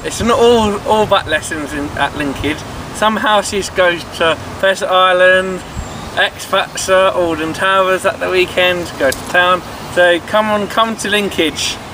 It's not all but lessons at Linkage. Some houses go to Pheasant Island, X-Factor, Alden Towers at the weekend, go to town. So come to Linkage.